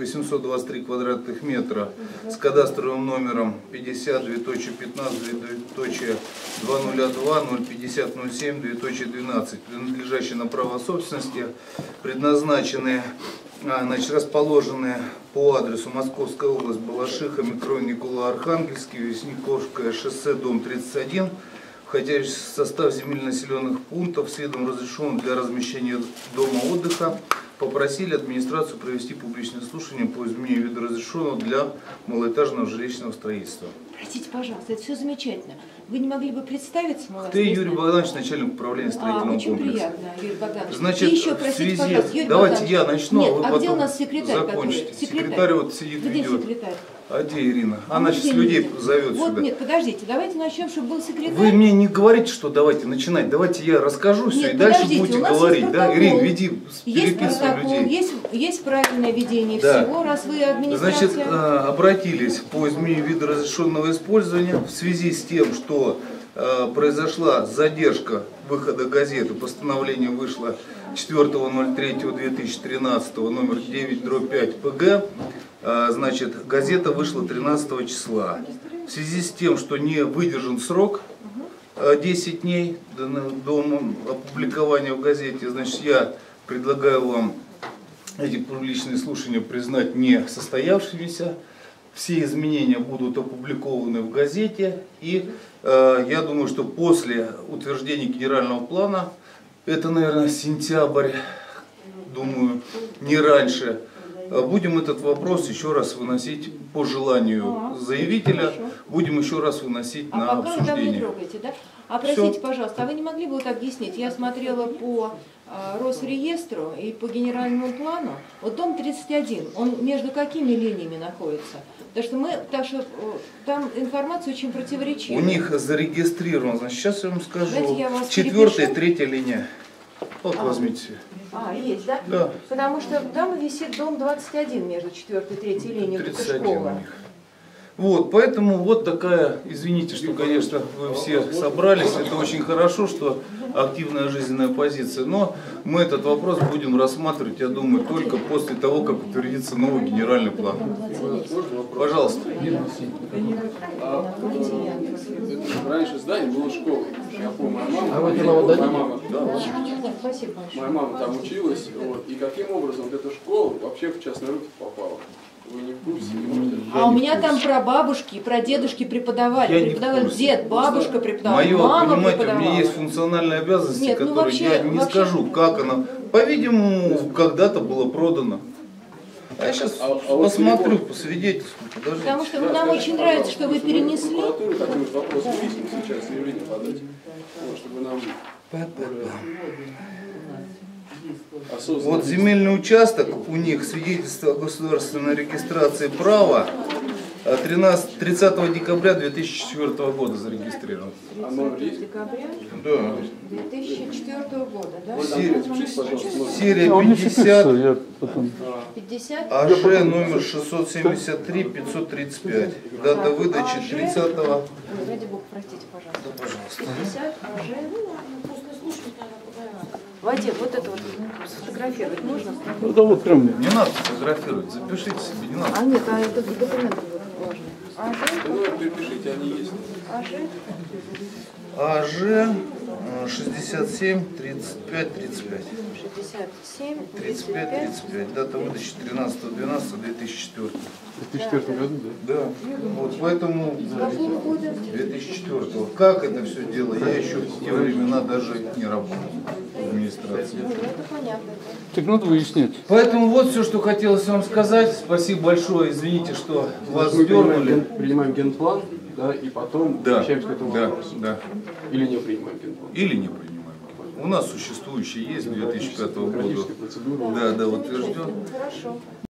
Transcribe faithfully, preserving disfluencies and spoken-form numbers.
восемьсот двадцать три квадратных метра с кадастровым номером пятьдесят пятнадцать двадцать два ноль пятьдесят ноль семь двенадцать, принадлежащие на право собственности, предназначенные, значит, расположены по адресу Московская область, Балашиха, микрорайон Никола-Архангельский, Весниковское шоссе, дом тридцать один, входящий в состав земельно-населенных пунктов, следом разрешен для размещения дома отдыха. Попросили администрацию провести публичное слушание по изменению вида разрешенного для малоэтажного жилищного строительства. Простите, пожалуйста, это все замечательно. Вы не могли бы представиться? Ты, Юрий Богданович, начальник управления строительного а, очень комплекса. Очень приятно, Юрий Богданович. Значит, и еще, в простите, связи... пожалуйста, Юрий Давайте Богданович. я начну, Нет, а вы а потом где у нас секретарь? закончите. Секретарь? Секретарь вот сидит, где ведет. секретарь? А где Ирина? А Она сейчас людей зовет вот, сюда. Нет, подождите, давайте начнем, чтобы был секретарь. Вы мне не говорите, что давайте начинать. Давайте я расскажу все, нет, и дальше будете говорить. Да? Ирина, веди, есть переписывай протокол, людей. Есть, есть правильное ведение да. всего, раз вы администрация. Значит, обратились по изменению вида разрешенного использования в связи с тем, что произошла задержка выхода газеты. Постановление вышло четвёртого ноль третьего две тысячи тринадцатого, номер девять дробь пять П Г. Значит, газета вышла тринадцатого числа. В связи с тем, что не выдержан срок десять дней до опубликования в газете, значит, я предлагаю вам эти публичные слушания признать не состоявшимися. Все изменения будут опубликованы в газете, и э, я думаю, что после утверждения генерального плана, это, наверное, сентябрь, думаю, не раньше, будем этот вопрос еще раз выносить по желанию заявителя, будем еще раз выносить а на пока обсуждение. Вы там не трогаете, да? А простите, Все. пожалуйста, а вы не могли бы вот объяснить? Я смотрела по а, Росреестру и по генеральному плану. Вот дом тридцать один, он между какими линиями находится? Потому что мы, потому что там информация очень противоречивая. У них зарегистрировано, значит, сейчас я вам скажу, я вас четвертая и третья линия. Вот а. возьмите. А, есть, да? Да. Потому что там висит дом двадцать один между четвёртой и третьей линией, это школа. Вот, поэтому вот такая, извините, что, конечно, вы все собрались, это очень хорошо, что активная жизненная позиция, но мы этот вопрос будем рассматривать, я думаю, только после того, как утвердится новый генеральный план. Пожалуйста. Раньше здание было школой. Я помню, моя мама, а вот моя мама, да, Спасибо. моя мама там училась, вот, и каким образом вот эта школа вообще в частные руки попала? Вы не в курсе? Не можете? А у меня там прабабушки, прадедушки преподавали. Я преподавали дед, бабушка преподавала, Мое, мама понимаете, преподавала. у меня есть функциональные обязанности, Нет, ну которые вообще, я не вообще... скажу, как она, по-видимому, когда-то было продано. А я сейчас а, а посмотрю вот по свидетельству, подождите. Потому что да, нам скажите, очень нравится, что вы перенесли. Прокуратуру хотим этот вопрос выяснить сейчас, заявление подать, вот, чтобы нам осознанно. Вот земельный участок, у них свидетельство о государственной регистрации права тридцатого декабря две тысячи четвёртого года зарегистрирован. А номер есть? Декабря Да. две тысячи четвёртого года, да? Серия, Напишите, пожалуйста, номер. серия пятьдесят, я потом... пятьдесят. АЖ номер шестьсот семьдесят три пятьсот тридцать пять. Дата выдачи тридцатого. Ой, ради бога, простите, пожалуйста. Да, пожалуйста. пятьдесят АЖ. Вадим, вот это вот сфотографировать можно? Ну да вот прям... Не надо фотографировать, запишите себе, не надо. А нет, а это документы будут важны. АЖ. Да, номер перепишите, они есть. АЖ. АЖ шестьдесят семь тридцать пять тридцать пять. шестьдесят семь тридцать пять тридцать пять. Дата выдачи тринадцатого двенадцатого две тысячи четвёртого. В две тысячи четвёртом году, да? Да. Вот поэтому две тысячи четвёртого. Как это все дело? Я еще в те времена даже не работал в администрации. Ну, это понятно. Так надо выяснять. Поэтому вот все, что хотелось вам сказать. Спасибо большое. Извините, что вас Мы принимаем, дернули. ген, принимаем генплан, да, и потом Да, возвращаемся к этому да, вопросу. да. Или не принимаем генплан. Или не принимаем. У нас существующий есть две тысячи пятого года. Процедура. Да, да, утвержден. Хорошо.